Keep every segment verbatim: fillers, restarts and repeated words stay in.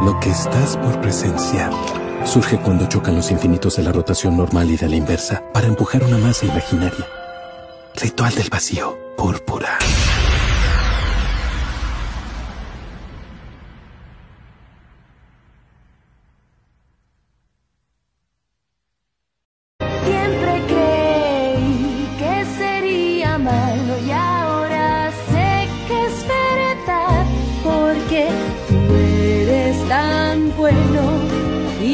Lo que estás por presenciar surge cuando chocan los infinitos de la rotación normal y de la inversa para empujar una masa imaginaria. Ritual del vacío, púrpura. Siempre creí que sería malo y ahora sé que es verdad, porque tú eres tan bueno. Y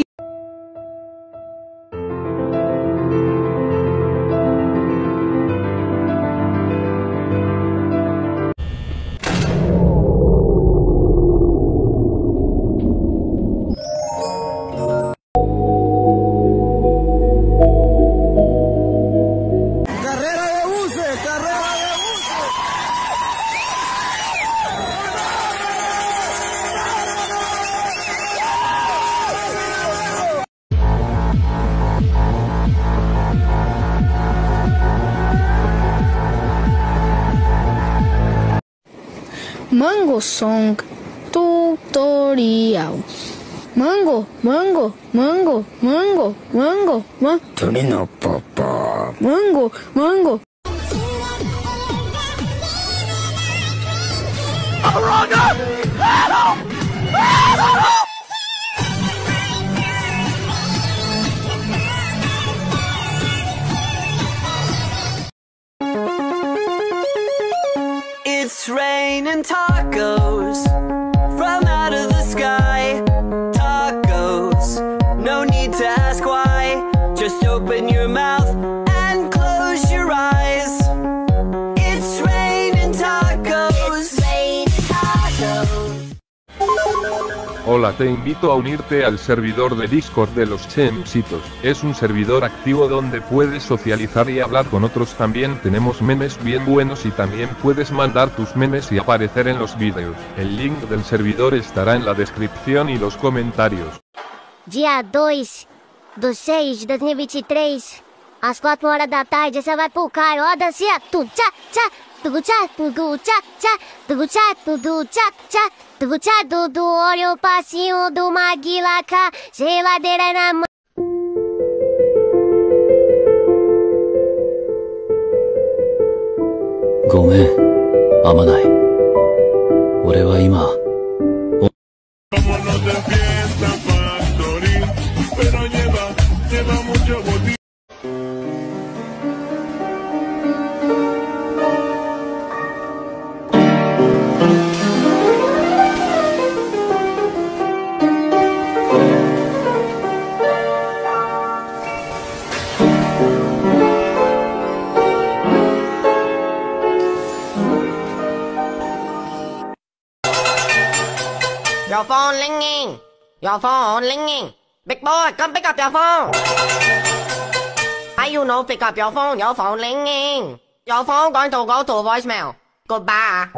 Mango Song Tutorial. Mango, mango, mango, mango, mango, mango. Torino papá. Mango, mango. It's raining tacos from out of the sky. Tacos, no need to ask why. Just open your mouth and close your eyes. It's raining tacos. It's raining tacos. Hola, te invito a unirte al servidor de Discord de los Chemsitos. Es un servidor activo donde puedes socializar y hablar con otros. También tenemos memes bien buenos y también puedes mandar tus memes y aparecer en los vídeos. El link del servidor estará en la descripción y los comentarios. Dia dois do seis de dois mil e vinte e três, às quatro horas da tarde, você vai pro Caio, ó, dancinha, tu tchá, tchá, tu tchá, tu tchá, tchá, tu tchá, tu tchá, tchá, tu tchá, do do olho, o passinho do Maguila cá, geladeira na mão. ごめん、あまない。俺は今、 Your phone ringing. Your phone ringing. Big boy, come pick up your phone. Why you no pick up your phone? Your phone ringing. Your phone going to go to voicemail. Goodbye.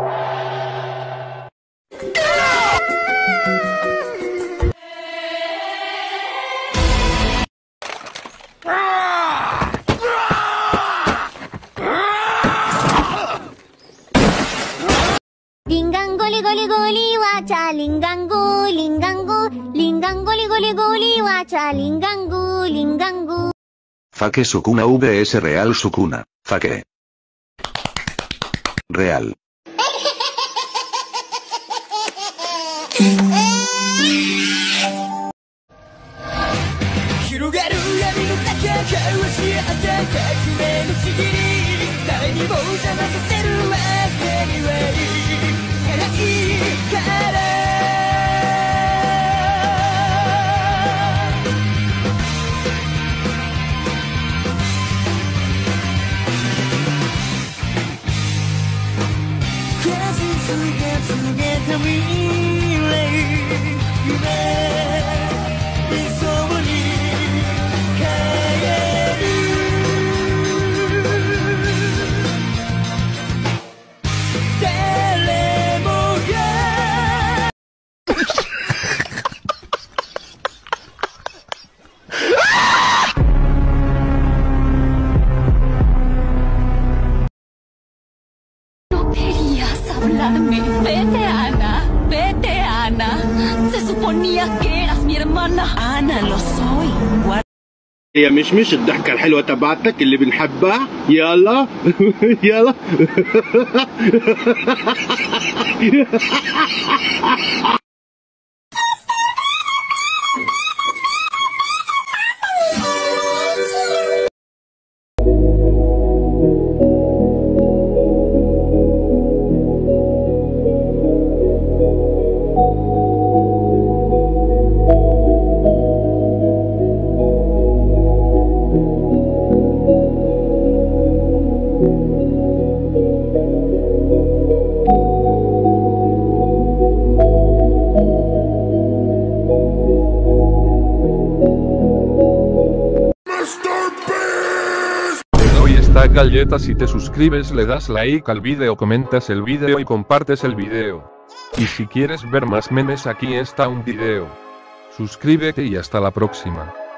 Lingangoli goli goli wacha lingangu lingangu lingangoli goli goli wacha lingangu lingangu. Fake Sukuna vs Real Sukuna. Fake. Real. Cause it's against against me. tenía que eras mi hermana. Ana, lo soy. Guarda. يا مشمش الضحكة الحلوة تبعتك اللي بنحبها يلا يلا Galletas, si te suscribes, le das like al vídeo, comentas el vídeo y compartes el vídeo. Y si quieres ver más memes, aquí está un vídeo. Suscríbete y hasta la próxima.